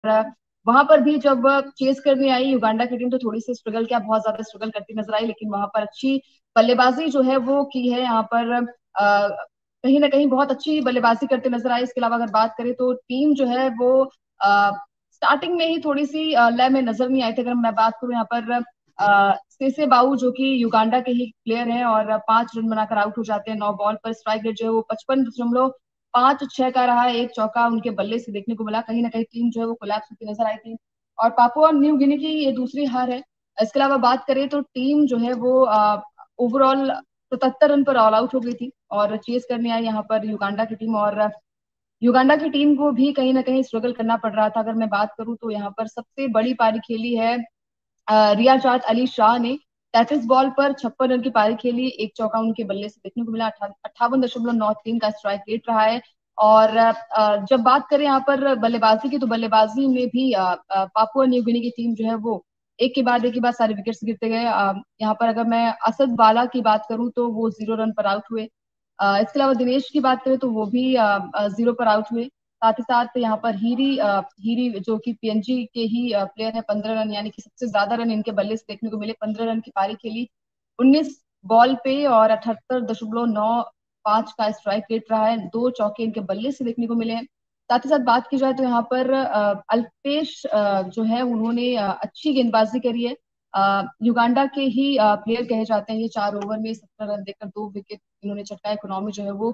वहां पर भी जब चेस करने आई युगांडा की टीम तो थोड़ी सी स्ट्रगल, क्या बहुत ज्यादा स्ट्रगल करती नजर आई, लेकिन वहां पर अच्छी बल्लेबाजी जो है वो की है यहाँ पर। कहीं ना कहीं बहुत अच्छी बल्लेबाजी करते नजर आए। इसके अलावा अगर बात करें तो टीम जो है वो स्टार्टिंग में ही थोड़ी सी लय में नजर नहीं आई थी। अगर मैं बात करूं यहाँ पर सेसे बाऊ जो कि युगांडा के ही प्लेयर हैं और 5 रन बनाकर आउट हो जाते हैं 9 बॉल पर। स्ट्राइक रेट जो है वो 55.56 का रहा है। एक चौका उनके बल्ले से देखने को मिला। कहीं ना कहीं टीम जो है वो कोलैप्स होती नजर आई थी। और पापुआ न्यू गिनी की ये दूसरी हार है। इसके अलावा बात करें तो टीम जो है वो ओवरऑल 77 रन पर ऑल आउट हो गई थी और चेस करने आई यहाँ पर युगांडा की टीम। और युगांडा की टीम को भी कहीं ना कहीं स्ट्रगल करना पड़ रहा था। अगर मैं बात करूं तो यहाँ पर सबसे बड़ी पारी खेली है रियाजात अली शाह ने। 33 बॉल पर 56 रन की पारी खेली। एक चौका उनके बल्ले से देखने को मिला। 58.93 का स्ट्राइक रेट रहा है। और जब बात करें यहाँ पर बल्लेबाजी की तो बल्लेबाजी में भी पापुआ न्यू गिनी की टीम जो है वो एक के बाद सारे विकेट्स गिरते गए। यहाँ पर अगर मैं असद वाला की बात करूं तो वो 0 रन पर आउट हुए। इसके अलावा दिनेश की बात करें तो वो भी 0 पर आउट हुए। साथ ही साथ यहाँ पर हीरी जो कि पीएनजी के ही प्लेयर है, 15 रन यानी कि सबसे ज्यादा रन इनके बल्ले से देखने को मिले। 15 रन की पारी खेली 19 बॉल पे और 78.95 का स्ट्राइक रेट रहा है। 2 चौके इनके बल्ले से देखने को मिले हैं। साथ ही साथ बात की जाए तो यहाँ पर अल्पेश जो है उन्होंने अच्छी गेंदबाजी करी है। युगांडा के ही प्लेयर कहे जाते हैं। ये 4 ओवर में 17 रन देकर 2 विकेट इन्होंने चटका। इकोनॉमी जो है वो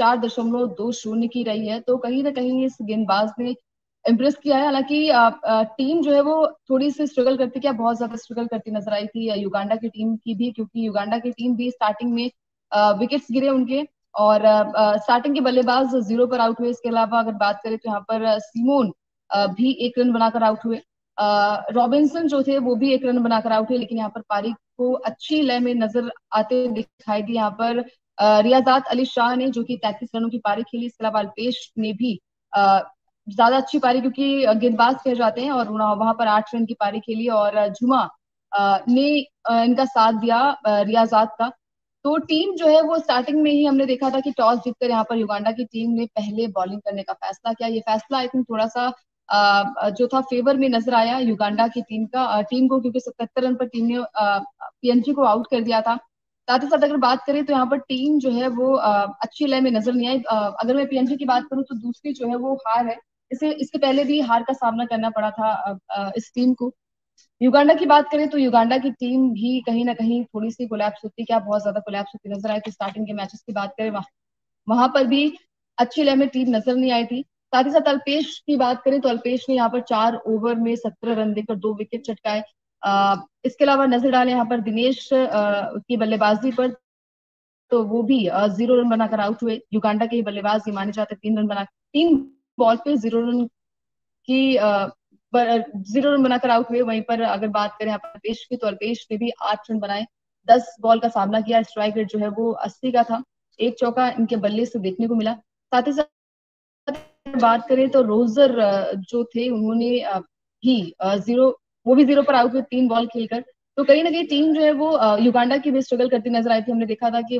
4.20 की रही है। तो कहीं ना कहीं इस गेंदबाज ने इम्प्रेस किया है। हालांकि टीम जो है वो थोड़ी सी स्ट्रगल करती, क्या बहुत ज्यादा स्ट्रगल करती नजर आई थी युगांडा की टीम की भी, क्योंकि युगांडा की टीम भी स्टार्टिंग में विकेट्स गिरे उनके और स्टार्टिंग के बल्लेबाज 0 पर आउट हुए। इसके अलावा अगर बात करें तो यहाँ पर सीमोन भी 1 रन बनाकर आउट हुए। रॉबिन्सन जो थे वो भी 1 रन बनाकर आउट हुए। लेकिन यहाँ पर पारी को अच्छी लय में नजर आते दिखाई दी यहाँ पर रियाजात अली शाह ने, जो कि 33 रनों की पारी खेली। इसके अलावा अल्पेश ने भी ज्यादा अच्छी पारी, क्योंकि गेंदबाज कह जाते हैं, और वहां पर 8 रन की पारी खेली। और झुमा ने इनका साथ दिया रियाजात का। तो टीम जो है वो स्टार्टिंग में ही हमने देखा था कि टॉस जीतकर यहाँ पर युगांडा की टीम ने पहले बॉलिंग करने का फैसला किया। ये फैसला आई थिंक थोड़ा सा जो था फेवर में नजर आया युगांडा की टीम का टीम को, क्योंकि 77 रन पर टीम ने पीएनजी को आउट कर दिया था। साथ ही साथ अगर बात करें तो यहाँ पर टीम जो है वो अच्छी लय में नजर नहीं आई। अगर मैं पीएनजी की बात करूं तो दूसरी जो है वो हार है। इसे इसके पहले भी हार का सामना करना पड़ा था इस टीम को। युगांडा की बात करें तो युगांडा की टीम भी कहीं ना कहीं थोड़ी सी कोलैप्स होती, क्या बहुत ज्यादा कोलैप्स होती नजर आई। तो स्टार्टिंग के मैचेस की बात करें वहां पर भी अच्छी लय में टीम नजर नहीं आई थी। साथ ही साथ अल्पेश की बात करें तो अल्पेश ने यहाँ पर 4 ओवर में 17 रन देकर 2 विकेट चटकाए। इसके अलावा नजर डालें यहाँ पर दिनेश की बल्लेबाजी पर तो वो भी 0 रन बनाकर आउट हुए। युगांडा के बल्लेबाज ये माने जाते 3 बॉल पे 0 रन की 0 रन बनाकर आउट हुए। वहीं पर अगर बात करें यहाँ पर अल्पेश की तो अल्पेश ने भी 8 रन बनाए। 10 बॉल का सामना किया। स्ट्राइक रेट जो है वो 80 का था। एक चौका इनके बल्ले से देखने को मिला। साथ ही साथ बात करें तो रोजर जो थे उन्होंने भी 0, वो भी 0 पर आउट हुए 3 बॉल खेलकर। तो कहीं ना कहीं टीम जो है वो युगांडा की भी स्ट्रगल करती नजर आई थी। हमने देखा था कि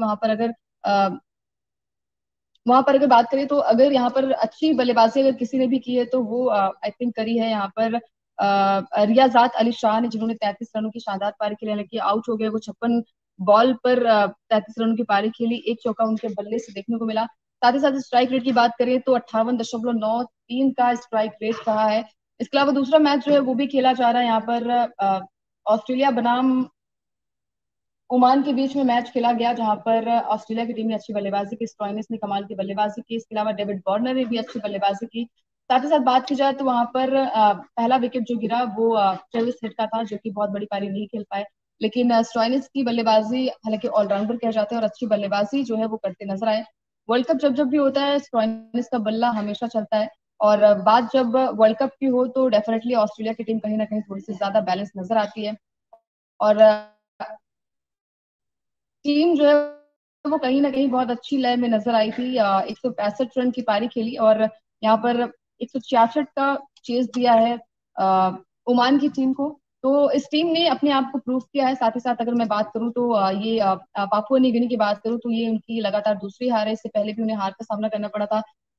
वहां पर अगर बात करें तो अगर यहाँ पर अच्छी बल्लेबाजी अगर किसी ने भी की है तो वो आई थिंक करी है यहाँ पर रियाजात अली शाह ने, जिन्होंने 33 रनों की शानदार पारी खेली। हालांकि आउट हो गए वो 56 बॉल पर 33 रनों की पारी खेली। एक चौका उनके बल्ले से देखने को मिला। साथ ही साथ स्ट्राइक रेट की बात करें तो 58.93 का स्ट्राइक रेट रहा है। इसके अलावा दूसरा मैच जो है वो भी खेला जा रहा है यहाँ पर ऑस्ट्रेलिया बनाम ओमान के बीच में मैच खेला गया, जहां पर ऑस्ट्रेलिया की टीम ने अच्छी बल्लेबाजी की। स्टॉइनिस ने कमाल की बल्लेबाजी की। इसके अलावा डेविड वार्नर ने भी अच्छी बल्लेबाजी की। साथ ही साथ बात की जाए तो वहां पर पहला विकेट जो गिरा वो ट्रेविस हेड का था, जो कि बहुत बड़ी पारी नहीं खेल पाए। लेकिन स्टॉइनिस की बल्लेबाजी, हालांकि ऑलराउंडर कह जाते हैं और अच्छी बल्लेबाजी जो है वो करते नजर आए। वर्ल्ड कप जब जब भी होता है स्टॉइनिस का बल्ला हमेशा चलता है। और बात जब वर्ल्ड कप की हो तो डेफिनेटली ऑस्ट्रेलिया की टीम कहीं ना कहीं थोड़ी सी ज्यादा बैलेंस नजर आती है। और टीम जो है वो कहीं ना कहीं बहुत अच्छी लय में नजर आई थी। 165 रन की पारी खेली और यहाँ पर 166 का चेज दिया है ओमान की टीम को। तो इस टीम ने अपने आप को प्रूव किया है। साथ ही साथ अगर मैं बात करूं तो पापुआ न्यू गिनी की बात करूं तो ये उनकी लगातार दूसरी हार है। इससे पहले भी उन्हें हार का सामना करना पड़ा था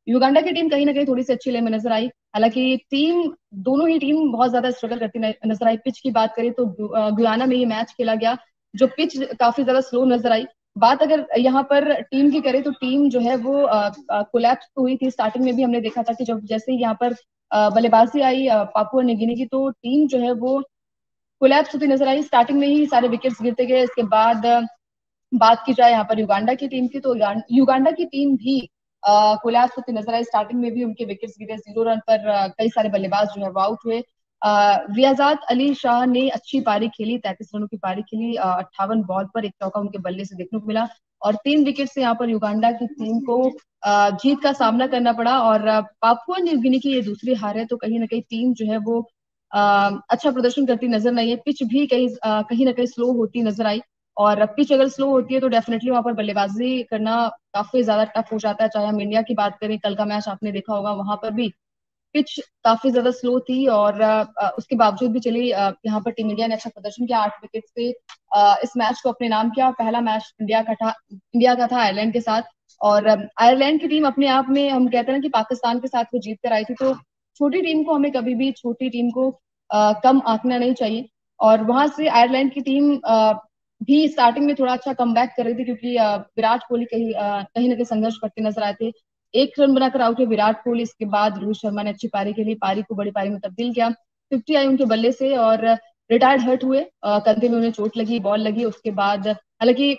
युगांडा की टीम कहीं ना कहीं थोड़ी सी अच्छी ले में नजर आई। हालांकि टीम दोनों ही टीम बहुत ज्यादा स्ट्रगल करती नजर आई। पिच की बात करें तो गुयाना में ये मैच खेला गया, जो पिच काफी ज्यादा स्लो नजर आई। बात अगर यहाँ पर टीम की करें तो टीम जो है वो कोलैप्स हुई थी। स्टार्टिंग में भी हमने देखा था कि जब जैसे ही यहाँ पर बल्लेबाजी आई पापुआ न्यू गिनी की, तो टीम जो है वो कोलैप्स होती नजर आई। स्टार्टिंग में ही सारे विकेट्स गिरते गए। इसके बाद बात की जाए यहाँ पर युगांडा की टीम की, तो युगांडा की टीम भी कोलैप्स होती नजर आई। स्टार्टिंग में भी उनके विकेट्स गिरे 0 रन पर। कई सारे बल्लेबाज जो है वो आउट हुए। रियाजात अली शाह ने अच्छी पारी खेली, 33 रनों की पारी खेली। 58 बॉल पर एक चौका उनके बल्ले से देखने को मिला, और 3 विकेट से यहाँ पर युगांडा की टीम को जीत का सामना करना पड़ा। और पापुआ न्यू गिनी की ये दूसरी हार है, तो कहीं ना कहीं टीम जो है वो अच्छा प्रदर्शन करती नजर नहीं है। पिच भी कहीं ना कहीं स्लो होती नजर आई, और पिच अगर स्लो होती है तो डेफिनेटली वहां पर बल्लेबाजी करना काफी ज्यादा टफ हो जाता है। चाहे हम इंडिया की बात करें, कल का मैच आपने देखा होगा, वहां पर भी पिच काफी ज्यादा स्लो थी, और उसके बावजूद भी चली यहाँ पर टीम इंडिया ने अच्छा प्रदर्शन किया। 8 विकेट से इस मैच को अपने नाम किया। पहला मैच इंडिया का था आयरलैंड के साथ। और आयरलैंड की टीम अपने आप में, हम कहते हैं ना कि पाकिस्तान के साथ वो जीत कर आई थी, तो छोटी टीम को हमें कभी भी छोटी टीम को कम आंकना नहीं चाहिए। और वहां से आयरलैंड की टीम भी स्टार्टिंग में थोड़ा अच्छा कमबैक कर रही थी, क्योंकि विराट कोहली कहीं ना कहीं संघर्ष करते नजर आए थे। 1 रन बनाकर आउट हुए विराट कोहली। इसके बाद रोहित शर्मा ने अच्छी पारी खेली, पारी को बड़ी पारी में तब्दील किया। 50 आई उनके बल्ले से, और रिटायर्ड हर्ट हुए। कंधे में उन्हें चोट लगी, बॉल लगी। उसके बाद हालांकि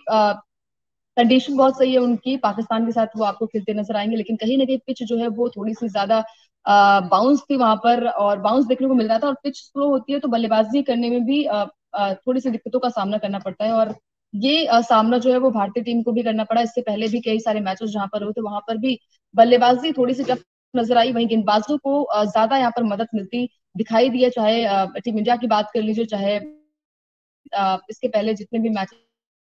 कंडीशन बहुत सही है उनकी, पाकिस्तान के साथ वो आपको खेलते नजर आएंगे, लेकिन कहीं ना कहीं पिच जो है वो थोड़ी सी ज्यादा बाउंस थी वहां पर, और बाउंस देखने को मिल रहा था। और पिच स्लो होती है तो बल्लेबाजी करने में भी थोड़ी सी दिक्कतों का सामना करना पड़ता है, और ये सामना जो है वो भारतीय टीम को भी करना पड़ा। इससे पहले भी कई सारे मैचेस जहां पर हुए थे, वहां पर भी बल्लेबाजी थोड़ी सी टफ नजर आई। वहीं गेंदबाजों को ज्यादा यहाँ पर मदद मिलती दिखाई दी है। चाहे टीम इंडिया की बात कर लीजिए, चाहे इसके पहले जितने भी मैचेस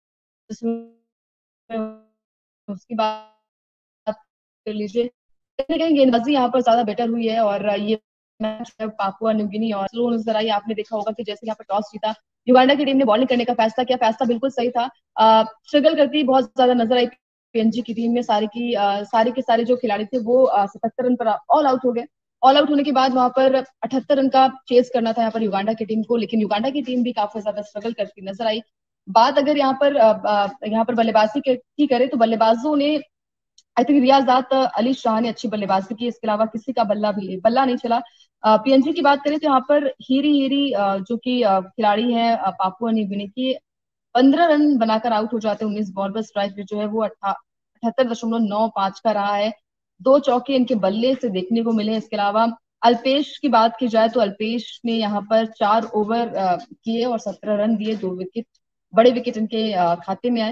उसकी बात कर लीजिए, कहीं ना कहीं गेंदबाजी यहाँ पर ज्यादा बेटर हुई है। और ये मैच पापुआ न्यू गिनी और स्लो नजर आई। आपने देखा होगा कि जैसे यहाँ पर टॉस जीता, युगांडा की टीम ने बॉलिंग करने का फैसला किया। फैसला बिल्कुल सही था। स्ट्रगल करती बहुत ज्यादा नजर आई पीएनजी की टीम में। सारे के सारे जो खिलाड़ी थे वो 77 रन पर ऑल आउट हो गए। ऑल आउट होने के बाद वहां पर 78 रन का चेस करना था यहाँ पर युगांडा की टीम को, लेकिन युगांडा की टीम भी काफी ज्यादा स्ट्रगल करती नजर आई। बात अगर यहाँ पर बल्लेबाजी की करें, तो बल्लेबाजों ने आई थिंक रियाजात अली शाह ने अच्छी बल्लेबाजी की। इसके अलावा किसी का बल्ला नहीं चला। पीएनजी की बात करें तो यहाँ पर हीरी हीरी जो कि खिलाड़ी है पापुआ न्यू गिनी की, 15 रन बनाकर आउट हो जाते हैं 19 बॉल पर। स्ट्राइक रेट जो है वो 78.95 का रहा है। 2 चौके इनके बल्ले से देखने को मिले। इसके अलावा अल्पेश की बात की जाए तो अल्पेश ने यहाँ पर 4 ओवर किए और 17 रन दिए। 2 विकेट, बड़े विकेट इनके खाते में आए।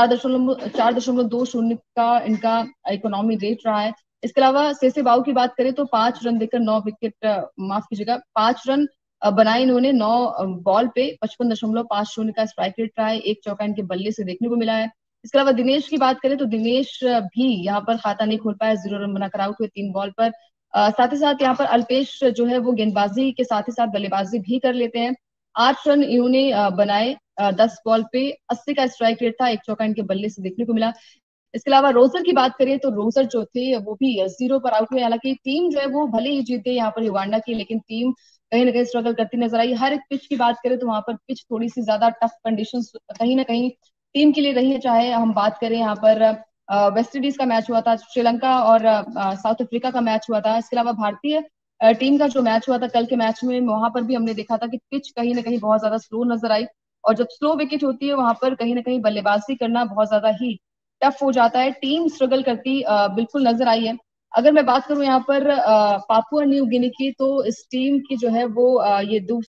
4.20 का इनका इकोनॉमी रेट रहा है। इसके अलावा सेसे बाऊ की बात करें तो 5 रन देकर 9 विकेट, माफ कीजिएगा, 5 रन बनाए इन्होंने 9 बॉल पे। 55.50 का स्ट्राइक रेट रहा है। एक चौका इनके बल्ले से देखने को मिला है। इसके अलावा दिनेश की बात करें तो दिनेश भी यहाँ पर खाता नहीं खोल पाया, 0 रन बनाकर आउट हुए 3 बॉल पर। साथ ही साथ यहाँ पर अल्पेश जो है वो गेंदबाजी के साथ ही साथ बल्लेबाजी भी कर लेते हैं। 8 रन इन्होंने बनाए 10 बॉल पे। 80 का स्ट्राइक रेट था। एक चौका इनके बल्ले से देखने को मिला। इसके अलावा रोजर की बात करें तो रोजर जो थे वो भी 0 पर आउट हुए। हालांकि टीम जो है वो भले ही जीते यहाँ पर युगांडा की, लेकिन टीम कहीं ना कहीं स्ट्रगल करती नजर आई। हर एक पिच की बात करें तो वहां पर पिच थोड़ी सी ज्यादा टफ कंडीशन कहीं ना कहीं टीम के लिए रही है। चाहे हम बात करें यहाँ पर वेस्ट इंडीज का मैच हुआ था, श्रीलंका और साउथ अफ्रीका का मैच हुआ था। इसके अलावा भारतीय टीम का जो मैच हुआ था कल के मैच में, वहां पर भी हमने देखा था कि पिच कहीं ना कहीं बहुत ज्यादा स्लो नजर आई। और जब स्लो विकेट होती है वहां पर कहीं ना कहीं बल्लेबाजी करना बहुत ज्यादा ही टफ हो जाता है। टीम स्ट्रगल करती बिल्कुल नजर आई है। अगर मैं बात करूं यहाँ पर पापुआ न्यू गिनी की, तो इस टीम की जो है वो ये